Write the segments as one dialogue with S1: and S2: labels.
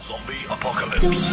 S1: Zombie apocalypse.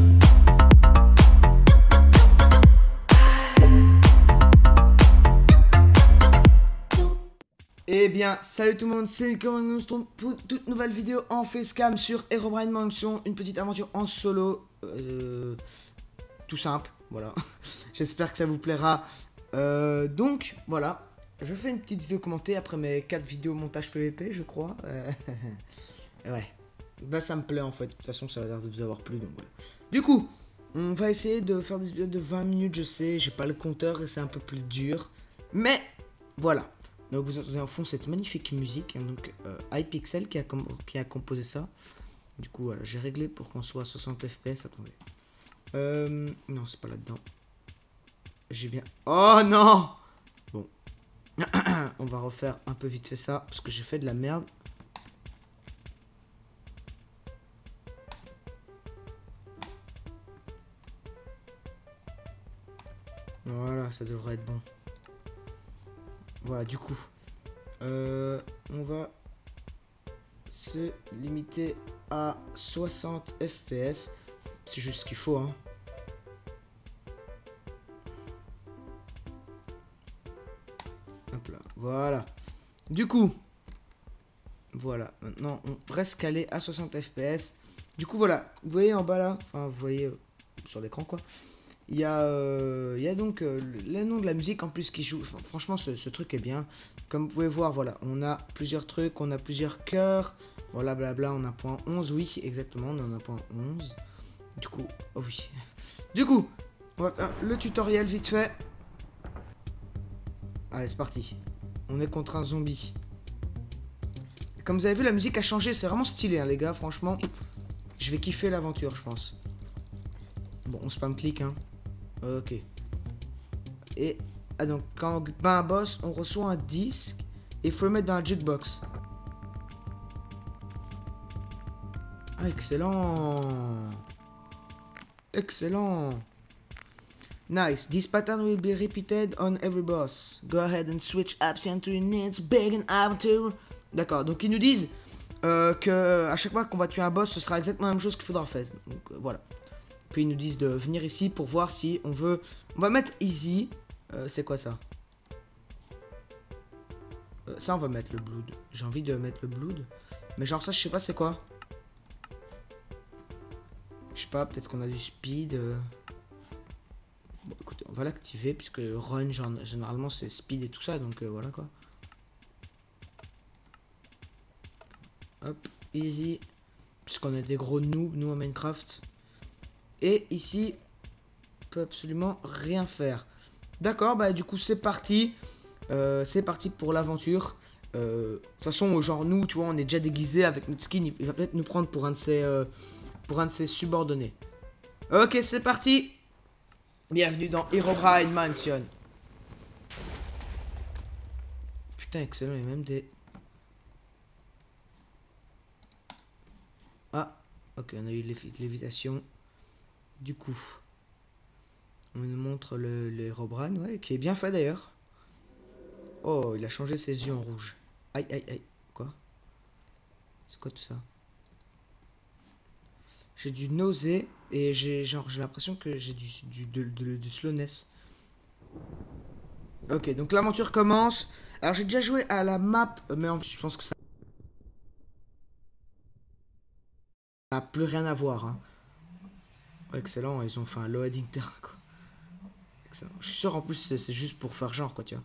S2: Eh bien, salut tout le monde, c'est Nicolas pour une toute nouvelle vidéo en facecam sur Herobrine Mansion, une petite aventure en solo, tout simple, voilà. J'espère que ça vous plaira. Donc, voilà, je fais une petite vidéo commentée après mes 4 vidéos montage PVP, je crois. Ouais, bah ça me plaît en fait, de toute façon ça a l'air de vous avoir plu, donc voilà. Du coup, on va essayer de faire des vidéos de 20 minutes, je sais, j'ai pas le compteur et c'est un peu plus dur, mais voilà. Donc vous entendez en fond cette magnifique musique, hein, donc iPixel qui a composé ça. Du coup voilà, j'ai réglé pour qu'on soit à 60 fps, attendez. Non, c'est pas là-dedans. J'ai bien... Oh non! Bon. On va refaire un peu vite fait ça, parce que j'ai fait de la merde. Voilà, ça devrait être bon. Voilà, du coup, on va se limiter à 60 fps. C'est juste ce qu'il faut, hein. Hop là, voilà. Du coup, voilà, maintenant on reste calé à 60 fps. Du coup, voilà, vous voyez en bas là, enfin, vous voyez sur l'écran quoi. Il y a donc le nom de la musique en plus qui joue. Enfin, franchement, ce truc est bien. Comme vous pouvez voir, voilà, on a plusieurs trucs, on a plusieurs cœurs. Voilà, blabla, on a point 11. Oui, exactement, on en a point 11. Du coup, oh oui. Du coup, on va faire le tutoriel vite fait. Allez, c'est parti. On est contre un zombie. Comme vous avez vu, la musique a changé. C'est vraiment stylé, hein, les gars. Franchement, je vais kiffer l'aventure, je pense. Bon, on spam clic, hein. Ok. Et donc quand on bat un boss, on reçoit un disque et il faut le mettre dans la jukebox. Ah, excellent. Excellent. Nice. This pattern will be repeated on every boss. Go ahead and switch option to your needs. Big and aventure. D'accord. Donc ils nous disent que à chaque fois qu'on va tuer un boss, ce sera exactement la même chose qu'il faudra faire. Donc voilà. Puis ils nous disent de venir ici pour voir si on veut... On va mettre easy. C'est quoi ça? Ça on va mettre le blood. J'ai envie de mettre le blood. Mais genre ça je sais pas c'est quoi. Je sais pas, peut-être qu'on a du speed. Bon écoutez, on va l'activer puisque run généralement c'est speed et tout ça. Donc voilà quoi. Hop, easy. Puisqu'on est des gros noobs nous à Minecraft. Et ici, on peut absolument rien faire. D'accord, bah du coup c'est parti. C'est parti pour l'aventure. De toute façon, genre nous, tu vois, on est déjà déguisé avec notre skin. Il va peut-être nous prendre pour un de ses subordonnés. Ok, c'est parti. Bienvenue dans Herobrine Mansion. Putain, excellent, il y a même des... Ah, ok, on a eu l'évitation. Du coup, on nous montre le Herobrine, ouais, qui est bien fait d'ailleurs. Oh, il a changé ses yeux en rouge. Aïe, aïe, aïe. Quoi? C'est quoi tout ça? J'ai du nausée et j'ai l'impression que j'ai du slowness. Ok, donc l'aventure commence. Alors j'ai déjà joué à la map, mais en fait, je pense que ça n'a plus rien à voir, hein. Excellent, ils ont fait un loading terrain quoi. Excellent. Je suis sûr en plus c'est juste pour faire genre quoi tu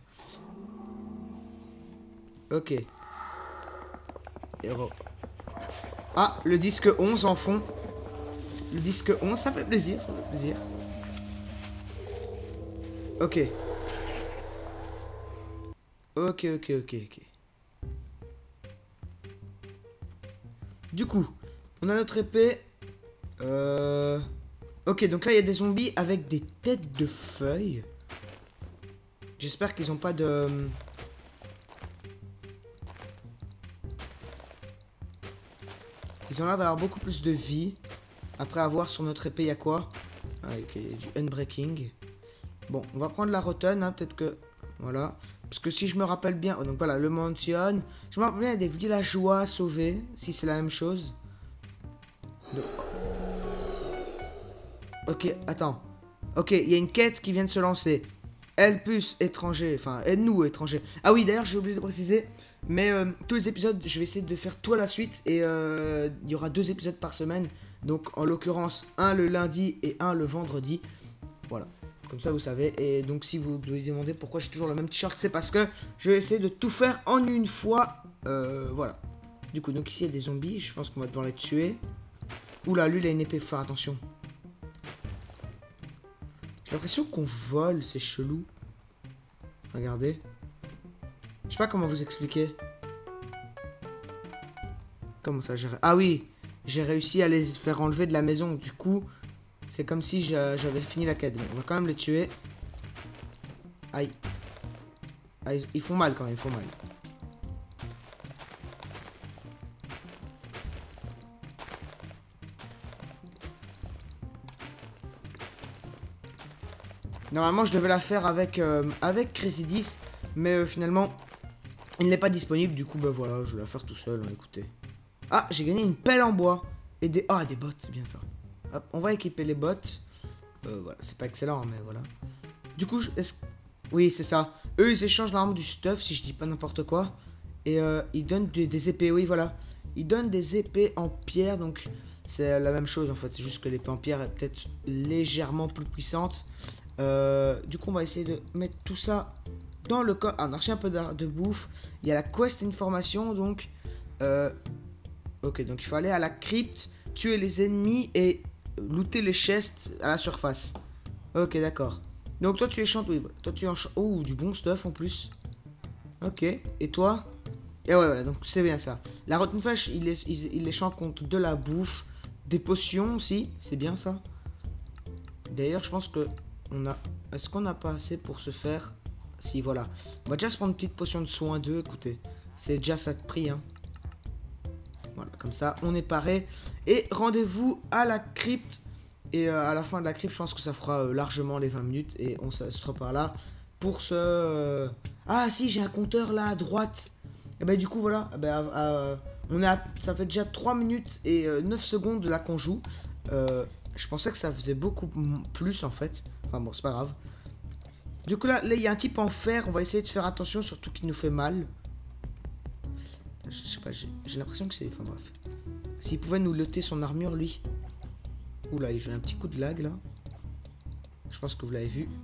S2: vois. Ok. Héros. Ah, le disque 11 en fond. Le disque 11, ça fait plaisir, ça fait plaisir. Ok. Ok, ok, ok, ok. Du coup, on a notre épée. Ok, donc là, il y a des zombies avec des têtes de feuilles. J'espère qu'ils n'ont pas de... Ils ont l'air d'avoir beaucoup plus de vie. Après avoir sur notre épée, il y a quoi? Ah, ok, du unbreaking. Bon, on va prendre la rotten, hein, peut-être que... Voilà. Parce que si je me rappelle bien... Oh, donc voilà, le Mansion. Je me rappelle bien, il y a des villageois sauvés, si c'est la même chose. De- Ok, attends. Ok, il y a une quête qui vient de se lancer. Elle plus étranger, enfin, elle-nous étranger. Ah oui, d'ailleurs, j'ai oublié de préciser, mais tous les épisodes, je vais essayer de faire tout à la suite. Et il y aura 2 épisodes par semaine. Donc, en l'occurrence, un le lundi et un le vendredi. Voilà, comme ça vous savez. Et donc, si vous vous demandez pourquoi j'ai toujours le même t-shirt, c'est parce que je vais essayer de tout faire en une fois. Voilà. Du coup, donc ici, il y a des zombies. Je pense qu'on va devoir les tuer. Oula, lui, il a une épée. Faut faire attention. J'ai l'impression qu'on vole, c'est chelou. Regardez. Je sais pas comment vous expliquer. Comment ça, ah oui, j'ai réussi à les faire enlever de la maison. Du coup, c'est comme si j'avais fini la quête. On va quand même les tuer. Aïe. Ah, ils font mal quand même, ils font mal. Normalement, je devais la faire avec Crazy 10, mais finalement, il n'est pas disponible. Du coup, bah voilà, je vais la faire tout seul. Hein, écoutez. Ah, j'ai gagné une pelle en bois. Et des... Ah, des bottes, c'est bien ça. Hop, on va équiper les bottes. Voilà, c'est pas excellent, mais voilà. Du coup, oui, c'est ça. Eux, ils échangent normalement du stuff, si je dis pas n'importe quoi. Et ils donnent des épées, oui, voilà. Ils donnent des épées en pierre, donc c'est la même chose en fait. C'est juste que l'épée en pierre est peut-être légèrement plus puissante. Du coup, on va essayer de mettre tout ça dans le coffre. Ah, on a reçu un peu de bouffe. Il y a la quest information, donc... ok, donc il faut aller à la crypte, tuer les ennemis et looter les chests à la surface. Ok, d'accord. Donc toi, tu échanges... Oui, toi, tu échanges... Oh, du bon stuff en plus. Ok, et toi? Et ouais, voilà, donc c'est bien ça. La rotten flash, il échange contre de la bouffe, des potions aussi, c'est bien ça. D'ailleurs, je pense que on a... Est-ce qu'on n'a pas assez pour se faire... Si, voilà. On va déjà se prendre une petite potion de soin 2, écoutez. C'est déjà ça de prix, hein. Voilà, comme ça, on est paré. Et rendez-vous à la crypte. Et à la fin de la crypte, je pense que ça fera largement les 20 minutes. Et on sera par là pour ce... Ah si, j'ai un compteur là à droite. Et bah du coup, voilà. Ça fait déjà 3 minutes et 9 secondes là qu'on joue. Je pensais que ça faisait beaucoup plus en fait. Enfin bon, c'est pas grave. Du coup là, il y a un type en fer. On va essayer de faire attention, surtout qu'il nous fait mal. Je sais pas, j'ai l'impression que c'est... Enfin bref. S'il pouvait nous looter son armure, lui. Oula, il a un petit coup de lag là. Je pense que vous l'avez vu.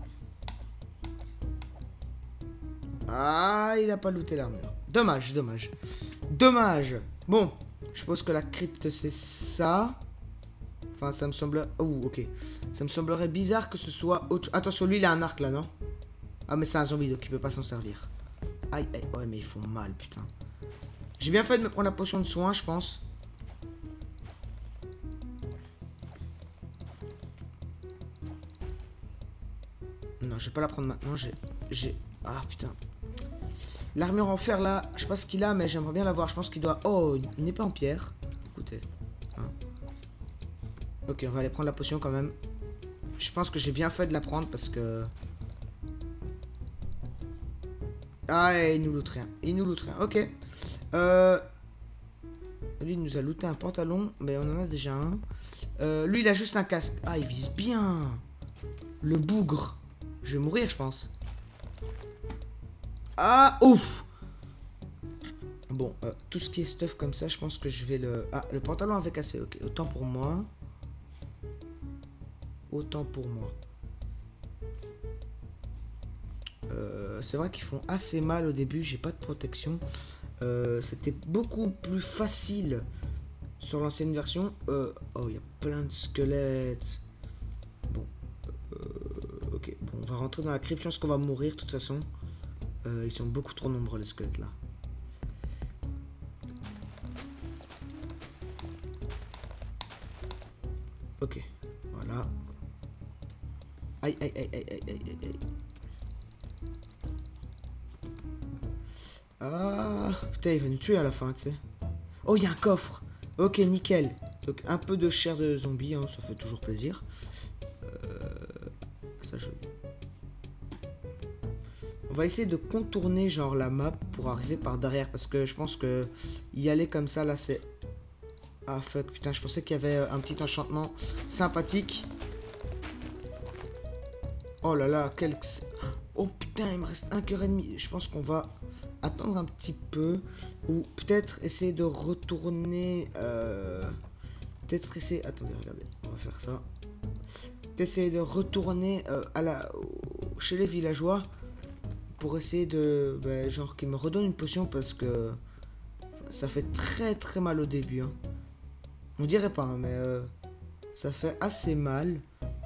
S2: Ah, il a pas looté l'armure. Dommage, dommage. Dommage. Bon, je suppose que la crypte c'est ça. Enfin, ça me semble... Oh, ok. Ça me semblerait bizarre que ce soit autre... Attention, lui, il a un arc, là, non? Ah, mais c'est un zombie, donc il peut pas s'en servir. Aïe, aïe. Ouais, mais ils font mal, putain. J'ai bien fait de me prendre la potion de soin, je pense. Non, je vais pas la prendre maintenant. J'ai... Ah, putain. L'armure en fer, là, je sais pas ce qu'il a, mais j'aimerais bien l'avoir. Je pense qu'il doit... Oh, une épée en pierre. Écoutez. Hein. Ok, on va aller prendre la potion quand même. Je pense que j'ai bien fait de la prendre parce que... Ah, il nous loot rien. Il nous loot rien. Ok. Lui, il nous a looté un pantalon. Mais on en a déjà un. Lui, il a juste un casque. Ah, il vise bien. Le bougre. Je vais mourir, je pense. Ah, ouf. Bon, tout ce qui est stuff comme ça, je pense que je vais le... Ah, le pantalon avec assez. Ok, autant pour moi. Autant pour moi. C'est vrai qu'ils font assez mal au début. J'ai pas de protection. C'était beaucoup plus facile sur l'ancienne version. Oh, il y a plein de squelettes. Bon. Ok, bon, on va rentrer dans la crypte. Je pense qu'on va mourir de toute façon. Ils sont beaucoup trop nombreux les squelettes là. Ok, voilà. Aïe, aïe, aïe, aïe, aïe, aïe, aïe. Ah, putain, il va nous tuer à la fin, tu sais. Oh, il y a un coffre. Ok, nickel. Donc, un peu de chair de zombie, hein, ça fait toujours plaisir. Ça, je... On va essayer de contourner, genre, la map pour arriver par derrière. Parce que je pense que y aller comme ça, là, c'est Ah fuck, putain, je pensais qu'il y avait un petit enchantement sympathique. Oh là là, quel... Oh putain, il me reste un cœur et demi. Je pense qu'on va attendre un petit peu. Ou peut-être essayer de retourner... Peut-être essayer... Attendez, regardez, on va faire ça. Essayer de retourner chez les villageois pour essayer de genre qu'ils me redonnent une potion parce que ça fait très très mal au début hein. On dirait pas hein, mais ça fait assez mal.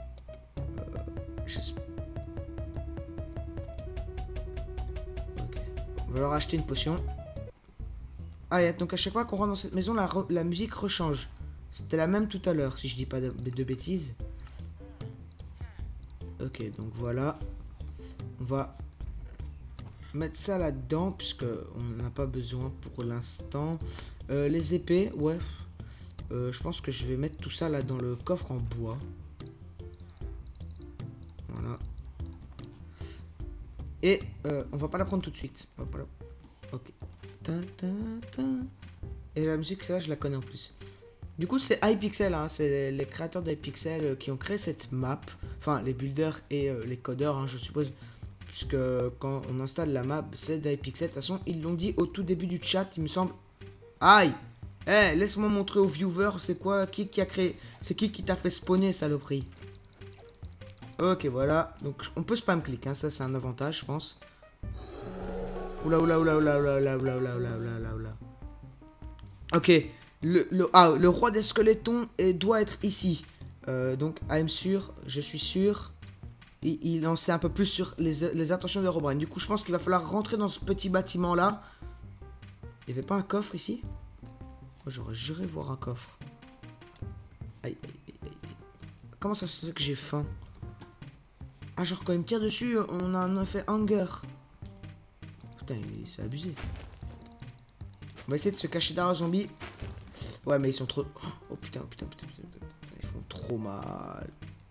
S2: Ok. On va leur acheter une potion. Ah et donc à chaque fois qu'on rentre dans cette maison la musique rechange. C'était la même tout à l'heure si je dis pas de bêtises. Ok, donc voilà. On va mettre ça là-dedans, puisque on n'en a pas besoin pour l'instant. Les épées, ouais. Je pense que je vais mettre tout ça là dans le coffre en bois. Voilà. Et on va pas la prendre tout de suite. On va pas la... Ok. Et la musique, là, je la connais en plus. Du coup, c'est Hypixel, hein, c'est les créateurs d'Hypixel qui ont créé cette map. Enfin, les builders et les codeurs, hein, je suppose. Puisque quand on installe la map, c'est d'Hypixel. De toute façon, ils l'ont dit au tout début du chat, il me semble. Aïe! Eh, laisse-moi montrer aux viewers, c'est quoi? Qui a créé? C'est qui t'a fait spawner, saloperie? Ok, voilà. Donc, on peut spam click, hein, ça c'est un avantage, je pense. Oula, oula, oula, oula, oula, oula, oula, oula, oula, oula, oula. Ok. Le roi des squelettons doit être ici. Donc, je suis sûr. Il en sait un peu plus sur les intentions de Herobrine. Du coup, je pense qu'il va falloir rentrer dans ce petit bâtiment-là. Il n'y avait pas un coffre ici? Moi, j'aurais juré voir un coffre. Aïe, aïe, aïe, aïe. Comment ça se fait que j'ai faim? Ah, genre, quand il me tire dessus, on a un effet hunger. Putain, c'est abusé. On va essayer de se cacher derrière un zombie. Ouais, mais ils sont trop... Oh putain, putain, putain, putain, putain. Ils font trop mal.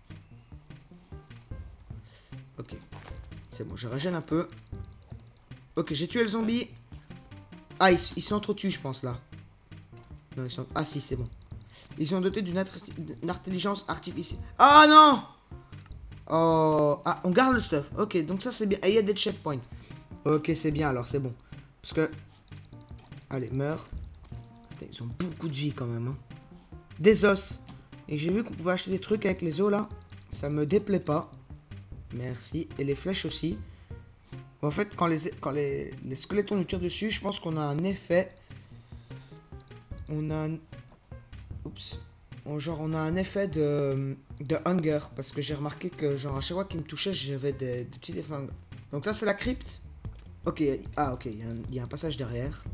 S2: Ok. C'est bon, je régène un peu. Ok, j'ai tué le zombie. Ah, ils s'entretuent, je pense, là. Non, ils sont... Ah, si, c'est bon. Ils sont dotés d'une intelligence artificielle. Ah, non! Oh... Ah, on garde le stuff. Ok, donc ça, c'est bien. Et il y a des checkpoints. Ok, c'est bien, alors, c'est bon. Parce que... Allez, meurs. Ils ont beaucoup de vie, quand même, hein. Des os. Et j'ai vu qu'on pouvait acheter des trucs avec les os, là. Ça me déplaît pas. Merci. Et les flèches aussi. En fait, quand les squelettons nous tirent dessus, je pense qu'on a un effet. On a un... Oups. Genre, on a un effet de hunger. Parce que j'ai remarqué que, genre, à chaque fois qu'il me touchait, j'avais des petits effets hunger. Donc ça, c'est la crypte. Ok. Ah, ok. Il y a un passage derrière.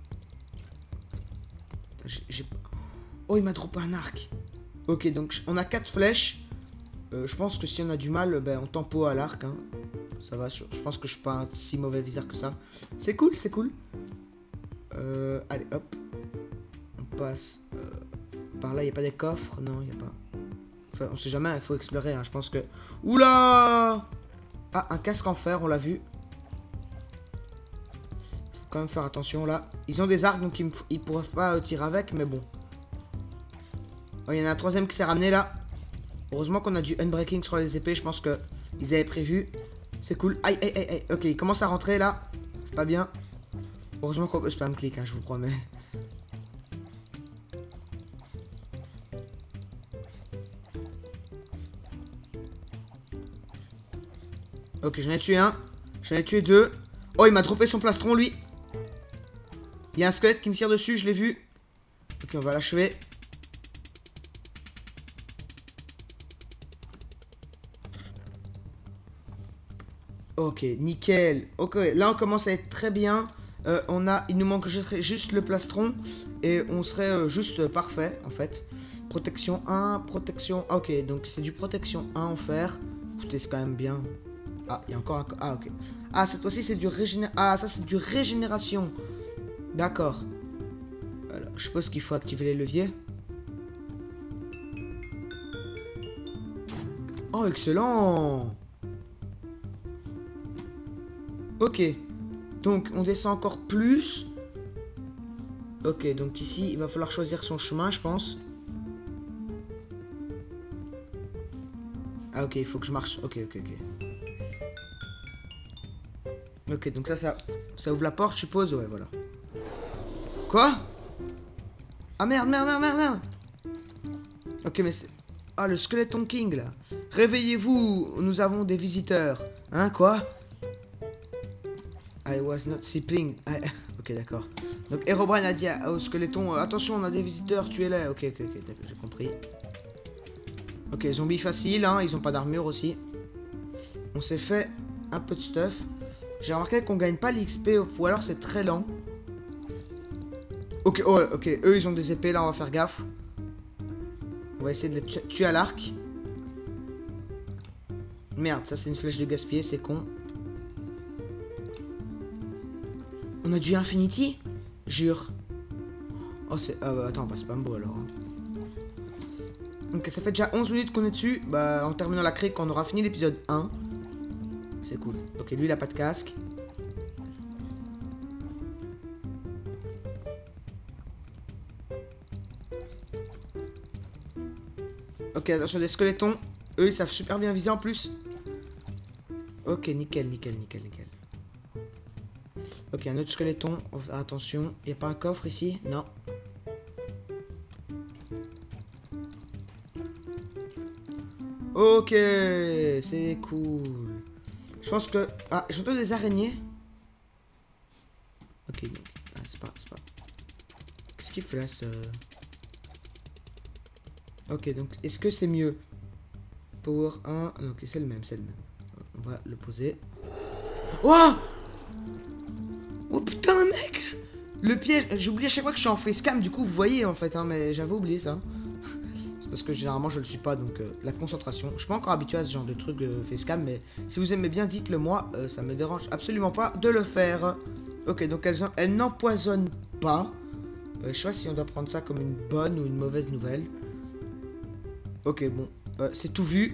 S2: Oh, il m'a droppé un arc. Ok, donc on a 4 flèches. Je pense que si on a du mal, on tempo à l'arc. Hein. Ça va, je pense que je suis pas un si mauvais viseur que ça. C'est cool, c'est cool. Allez, hop. On passe. Par là, il n'y a pas des coffres. Non, il n'y a pas. Enfin, on sait jamais, il faut explorer. Hein. Je pense que... Oula! Ah, un casque en fer, on l'a vu. Faut quand même faire attention, là. Ils ont des arcs, donc ils pourraient pas tirer avec, mais bon. Oh, il y en a un troisième qui s'est ramené, là. Heureusement qu'on a du unbreaking sur les épées. Je pense que ils avaient prévu. C'est cool. Aïe, aïe, aïe, aïe. Ok, il commence à rentrer, là. C'est pas bien. Heureusement qu'on peut spam click, hein, je vous promets. Ok, j'en ai tué un. J'en ai tué deux. Oh, il m'a droppé son plastron, lui. Il y a un squelette qui me tire dessus, je l'ai vu. Ok, on va l'achever. Ok, nickel. Ok, là on commence à être très bien. Il nous manque juste le plastron. Et on serait juste parfait, en fait. Protection 1, protection... Ok, donc c'est du protection 1 en fer. Écoutez, c'est quand même bien. Ah, il y a encore un... Ah, ok. Ah, cette fois-ci, c'est du régénération. Ah, ça, c'est du régénération. D'accord. Alors, je suppose qu'il faut activer les leviers. Oh, excellent. Ok. Donc, on descend encore plus. Ok, donc ici, il va falloir choisir son chemin, je pense. Ah ok, il faut que je marche. Ok, ok, ok. Ok, donc ça ouvre la porte, je suppose. Ouais, voilà. Quoi? Ah merde, merde, merde, merde, merde. Ok, mais c'est... Ah, le Skeleton King, là. Réveillez-vous, nous avons des visiteurs. Hein, quoi? I was not sleeping. Ok, d'accord. Donc, Herobrine a dit au Skeleton, attention, on a des visiteurs, tuez-les. Ok, ok, ok, d'accord, j'ai compris. Ok, zombies faciles, hein, ils ont pas d'armure aussi. On s'est fait un peu de stuff. J'ai remarqué qu'on gagne pas l'XP, ou alors c'est très lent. Ok, oh, ok, eux ils ont des épées, là on va faire gaffe. On va essayer de les tuer à l'arc. Merde, ça c'est une flèche de gaspiller, c'est con. On a du Infinity? Jure. Oh c'est... Ah bah attends, bah, c'est pas beau alors. Hein. Donc ça fait déjà 11 minutes qu'on est dessus. Bah en terminant la crique, on aura fini l'épisode 1. C'est cool. Ok, lui il a pas de casque. Ok, attention des squelettons. Eux ils savent super bien viser en plus. Ok, nickel, nickel, nickel, nickel. Ok, un autre squeletton. On va faire attention. Il n'y a pas un coffre ici? Non. Ok, c'est cool. Je pense que... Ah, j'entends des araignées. Ok, donc... Ah, c'est pas... Qu'est-ce qu'il fait là, ce... Ok, donc, est-ce que c'est mieux? Power 1... Ah, ok, c'est le même, c'est le même. On va le poser. Oh! Oh putain, mec! Le piège... J'oublie à chaque fois que je suis en facecam, du coup, vous voyez, en fait, hein, mais j'avais oublié ça. Parce que généralement je le suis pas, donc la concentration. Je suis pas encore habitué à ce genre de truc facecam, mais si vous aimez bien, dites-le moi, ça me dérange absolument pas de le faire. Ok, donc elles n'empoisonnent pas. Je sais pas si on doit prendre ça comme une bonne ou une mauvaise nouvelle. Ok, bon, c'est tout vu.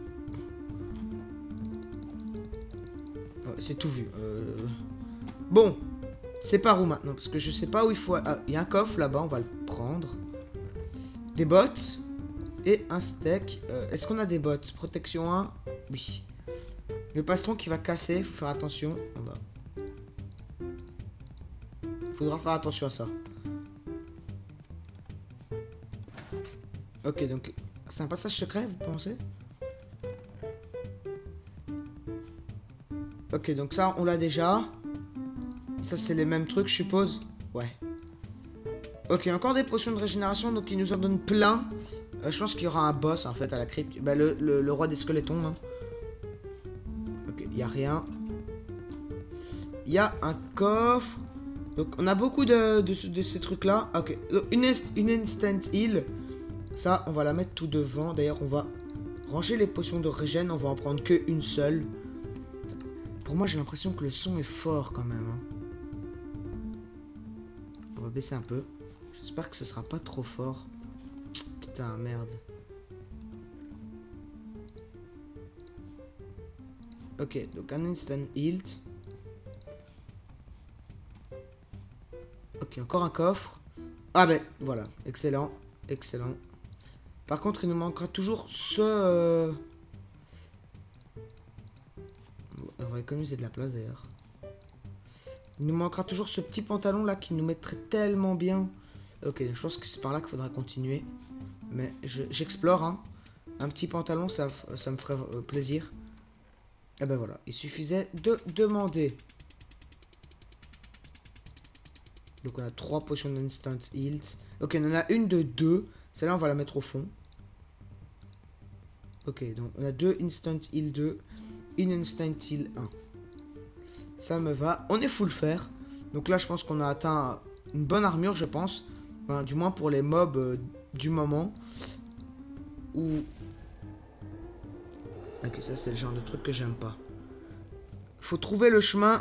S2: C'est tout vu. Bon, c'est par où maintenant? Parce que je sais pas où il faut... Ah, il y a un coffre là-bas, on va le prendre. Des bottes. Et un steak. Est-ce qu'on a des bottes? Protection 1. Oui. Le pastron qui va casser. Faut faire attention. On va... Faudra faire attention à ça. Ok, donc... C'est un passage secret, vous pensez? Ok, donc ça, on l'a déjà. Ça, c'est les mêmes trucs, je suppose. Ouais. Ok, encore des potions de régénération. Donc, ils nous en donnent plein. Je pense qu'il y aura un boss en fait à la crypte. Bah, le roi des squelettons. Hein. Ok, il n'y a rien. Il y a un coffre. Donc on a beaucoup de ces trucs là. Ok, une instant heal. Ça, on va la mettre tout devant. D'ailleurs, on va ranger les potions de régène. On va en prendre qu'une seule. Pour moi, j'ai l'impression que le son est fort quand même. Hein. On va baisser un peu. J'espère que ce sera pas trop fort. Putain, merde. Ok, donc un instant heal. Ok, encore un coffre. Ah ben, voilà. Excellent. Excellent. Par contre, il nous manquera toujours ce... On va économiser de la place d'ailleurs. Il nous manquera toujours ce petit pantalon là qui nous mettrait tellement bien. Ok, je pense que c'est par là qu'il faudra continuer. Mais j'explore, hein. Un petit pantalon, ça me ferait plaisir. Et ben voilà, il suffisait de demander. Donc on a 3 potions d'instant heal. Ok, on en a une de 2. Celle-là, on va la mettre au fond. Ok, donc on a 2 instant heal 2. Une instant heal 1. Ça me va. On est full fer. Donc là, je pense qu'on a atteint une bonne armure, je pense. Enfin, du moins pour les mobs du moment. Ou... Ok, ça c'est le genre de truc que j'aime pas. Faut trouver le chemin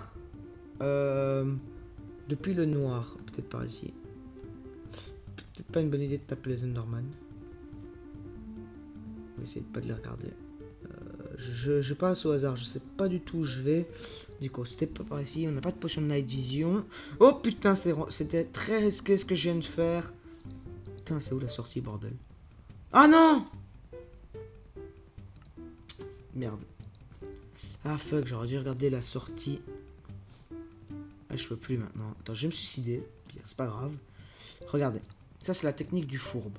S2: depuis le noir. Peut-être par ici. Peut-être pas une bonne idée de taper les Enderman. On va essayer de pas de les regarder. je passe au hasard. Je sais pas du tout où je vais. Du coup, c'était pas par ici. On n'a pas de potion de night vision. Oh putain, c'était très risqué ce que je viens de faire. Putain, c'est où la sortie, bordel? Ah non! Merde. Ah fuck, j'aurais dû regarder la sortie. Ah, je peux plus maintenant. Attends, je vais me suicider. Pire, c'est pas grave. Regardez. Ça, c'est la technique du fourbe.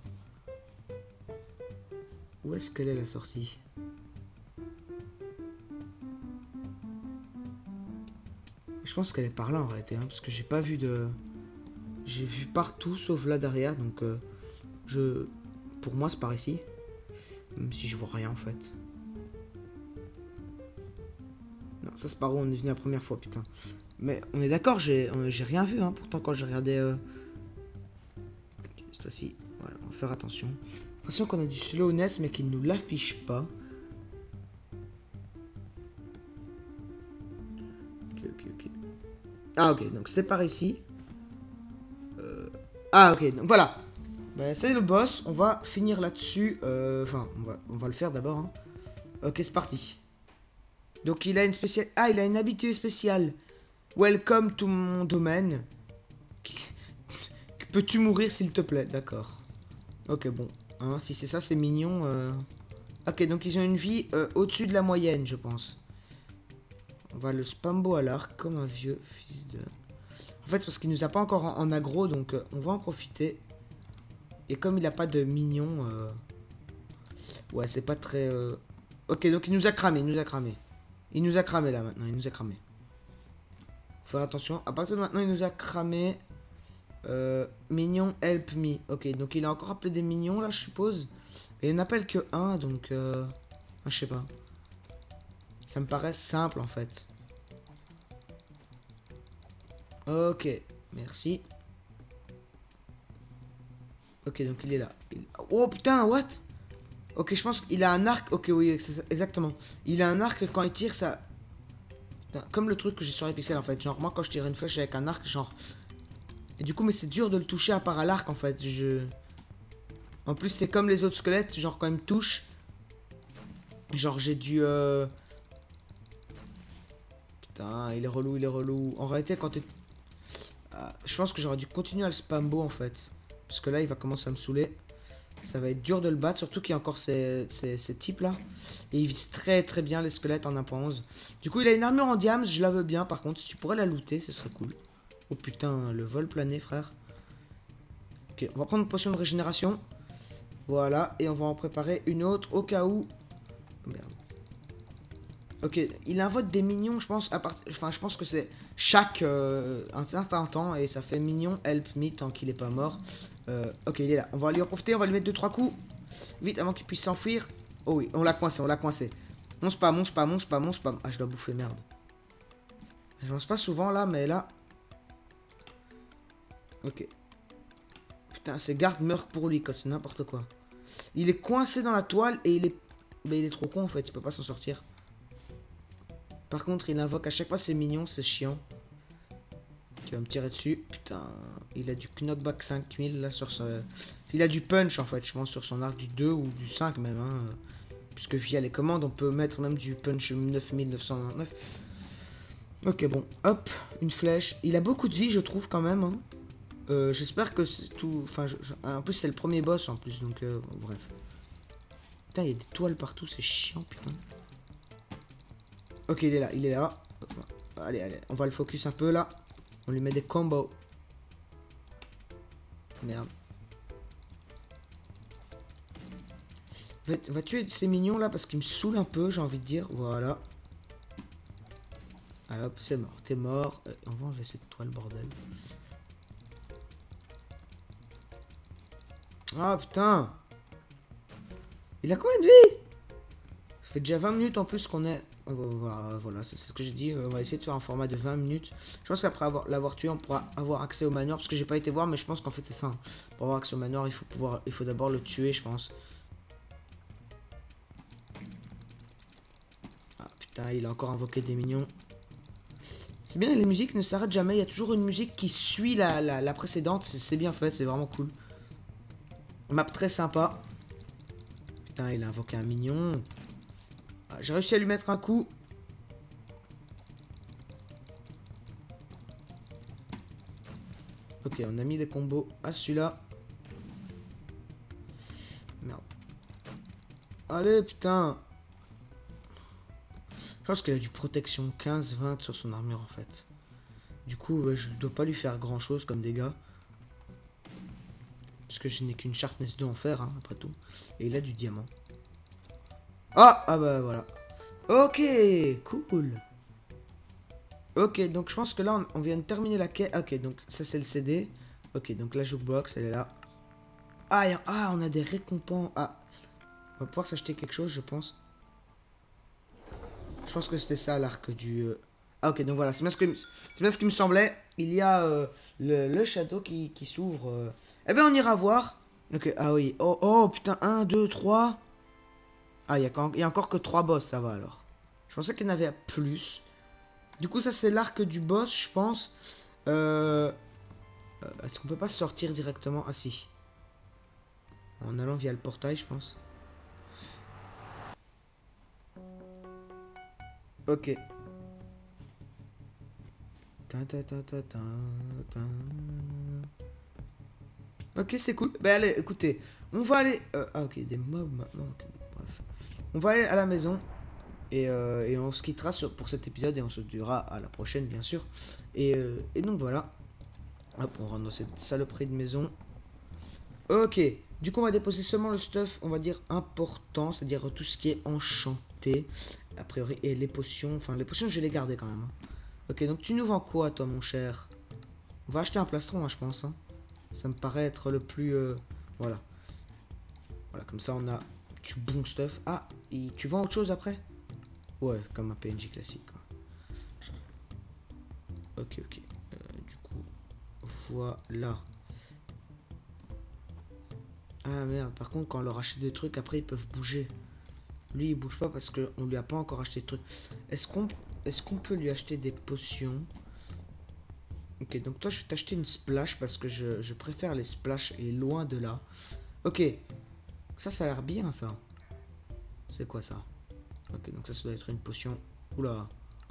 S2: Où est-ce qu'elle est la sortie? Je pense qu'elle est par là en réalité, hein, parce que j'ai pas vu de... J'ai vu partout sauf là derrière, donc pour moi c'est par ici. Même si je vois rien en fait. Non, ça c'est par où on est venu la première fois, putain. Mais on est d'accord, j'ai rien vu, hein, pourtant quand j'ai regardé... Cette fois-ci, voilà, on va faire attention. L'impression qu'on a du slowness mais qu'il nous l'affiche pas. Ok. Ah ok, donc c'était par ici. Ah ok, donc voilà. Ben, c'est le boss, on va finir là-dessus. Enfin, on va le faire d'abord. Hein. Ok, c'est parti. Donc il a une spéciale... Ah, il a une habitude spéciale. Welcome to mon domaine. Peux-tu mourir s'il te plaît? D'accord. Ok, bon. Hein, si c'est ça, c'est mignon. Ok, donc ils ont une vie au-dessus de la moyenne, je pense. On va le spambo à l'arc comme un vieux fils de... En fait, parce qu'il nous a pas encore en aggro, donc on va en profiter. Et comme il a pas de mignon... Ouais, c'est pas très... Ok, donc il nous a cramé, Il nous a cramé là maintenant, il nous a cramé. Faut faire attention. À partir de maintenant, il nous a cramé. Mignon, help me. Ok, donc il a encore appelé des mignons là, je suppose. Mais il n'appelle que un, donc... je sais pas. Ça me paraît simple en fait. Ok, merci. Ok, donc il est là. Oh putain, what? Ok, je pense qu'il a un arc. Ok, oui, exactement. Il a un arc quand il tire, ça... Putain, comme le truc que j'ai sur les pixels en fait. Genre, moi quand je tire une flèche avec un arc, genre... Et du coup, mais c'est dur de le toucher à part à l'arc en fait. En plus, c'est comme les autres squelettes. Genre, quand ils me touchent... Genre, j'ai dû... Putain, il est relou. En réalité, quand t'es... je pense que j'aurais dû continuer à le spambo en fait. Parce que là, il va commencer à me saouler. Ça va être dur de le battre, surtout qu'il y a encore ces types là. Et il vise très bien les squelettes en 1.11. Du coup, il a une armure en diams, je la veux bien par contre. Si tu pourrais la looter, ce serait cool. Oh putain, le vol plané, frère. Ok, on va prendre une potion de régénération. Voilà, et on va en préparer une autre au cas où. Merde. Ok, il invoque des mignons, je pense. Enfin, je pense que c'est chaque un certain temps et ça fait mignon help me tant qu'il est pas mort. Ok, il est là. On va lui en profiter, on va lui mettre 2-3 coups. Vite avant qu'il puisse s'enfuir. Oh oui, on l'a coincé. Mon spam. Ah, je dois bouffer, merde. Je lance pas souvent là, mais là. Ok. Putain, ces gardes meurent pour lui, quoi. C'est n'importe quoi. Il est coincé dans la toile et il est. Mais il est trop con en fait, il peut pas s'en sortir. Par contre, il invoque à chaque fois, c'est mignon, c'est chiant. Tu vas me tirer dessus. Putain, il a du knockback 5000 là sur ce... Il a du punch en fait, je pense, sur son arc du 2 ou du 5 même. Hein, puisque via les commandes, on peut mettre même du punch 9999. Ok, bon, hop, une flèche. Il a beaucoup de vie, je trouve, quand même. Hein. J'espère que c'est tout... Enfin, en plus, c'est le premier boss en plus, donc bref. Putain, il y a des toiles partout, c'est chiant, putain. Ok, il est là. Allez, on va le focus un peu là. On lui met des combos. Merde. Va tuer ces mignons là parce qu'ils me saoulent un peu, j'ai envie de dire. Voilà. Allez hop, c'est mort. T'es mort. On va enlever cette toile, bordel. Ah putain. Il a combien de vie? Ça fait déjà 20 minutes en plus qu'on est... Voilà, c'est ce que j'ai dit. On va essayer de faire un format de 20 minutes. Je pense qu'après l'avoir tué, on pourra avoir accès au manoir. Parce que j'ai pas été voir, mais je pense qu'en fait c'est ça. Pour avoir accès au manoir, il faut d'abord le tuer, je pense. Ah putain, il a encore invoqué des mignons. C'est bien, les musiques ne s'arrêtent jamais. Il y a toujours une musique qui suit la précédente. C'est bien fait, c'est vraiment cool. Map très sympa. Putain, il a invoqué un mignon. Ah, j'ai réussi à lui mettre un coup. Ok, on a mis des combos à celui-là. Merde. Allez, putain. Je pense qu'il a du protection 15-20 sur son armure, en fait. Du coup, je dois pas lui faire grand-chose comme dégâts. Parce que je n'ai qu'une sharpness 2 en fer, hein, après tout. Et il a du diamant. Ah, ah bah voilà. Ok, cool. Ok, donc je pense que là, on vient de terminer la quête. Ok, donc ça, c'est le CD. Ok, donc la jukebox, elle est là. Ah, on a des récompenses. Ah, on va pouvoir s'acheter quelque chose, je pense. Je pense que c'était ça, l'arc du... Ah, ok, donc voilà, c'est bien ce qui me semblait. Il y a le château qui s'ouvre. Eh ben, on ira voir. Ok, ah oui. Oh, putain, 1, 2, 3. Ah, il y a encore que 3 boss, ça va alors. Je pensais qu'il y en avait plus. Du coup, ça, c'est l'arc du boss, je pense. Est-ce qu'on peut pas sortir directement? Ah, si. En allant via le portail, je pense. Ok. Ok, c'est cool. Ben allez, écoutez. On va aller... ah, ok, des mobs maintenant. Okay, bref. On va aller à la maison. Et on se quittera pour cet épisode. Et on se dira à la prochaine, bien sûr. Et donc, voilà. Hop, on rentre dans cette saloperie de maison. Ok. Du coup, on va déposer seulement le stuff, on va dire, important. C'est-à-dire tout ce qui est enchanté. A priori, et les potions. Enfin, les potions, je vais les garder quand même. Hein. Ok, donc tu nous vends quoi, toi, mon cher? On va acheter un plastron, hein, je pense. Hein. Ça me paraît être le plus... voilà. Voilà, comme ça, on a du bon stuff. Ah, et tu vends autre chose après? Ouais, comme un PNJ classique. Quoi. Ok. Du coup, voilà. Ah, merde. Par contre, quand on leur achète des trucs, après, ils peuvent bouger. Lui, il bouge pas parce qu'on lui a pas encore acheté de trucs. Est-ce qu'on peut lui acheter des potions? Ok, donc toi, je vais t'acheter une splash parce que je préfère les splash et loin de là. Ok. Ça a l'air bien, ça. C'est quoi, ça? Ok, donc ça doit être une potion. Oula.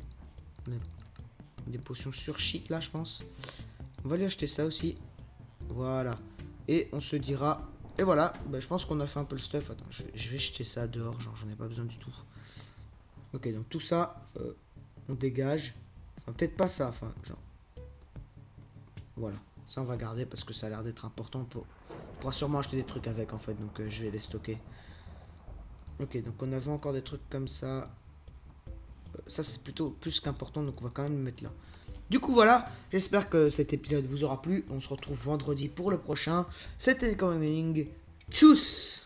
S2: Des potions sur shit, là, je pense. On va lui acheter ça aussi. Voilà. Et on se dira... Et voilà, bah, je pense qu'on a fait un peu le stuff. Attends, je vais jeter ça dehors, genre j'en ai pas besoin du tout. Ok, donc tout ça, on dégage. Enfin, peut-être pas ça, enfin, genre... Voilà, ça on va garder parce que ça a l'air d'être important. On pourra sûrement acheter des trucs avec, en fait, donc je vais les stocker. Ok, donc on avait encore des trucs comme ça. Ça, c'est plutôt plus qu'important, donc on va quand même le mettre là. Du coup, voilà, j'espère que cet épisode vous aura plu. On se retrouve vendredi pour le prochain. C'était Coming. Tchuss!